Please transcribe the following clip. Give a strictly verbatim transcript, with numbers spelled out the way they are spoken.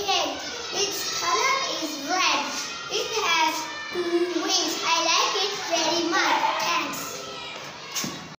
egg. Its color is red. It has two wings. I like it very much.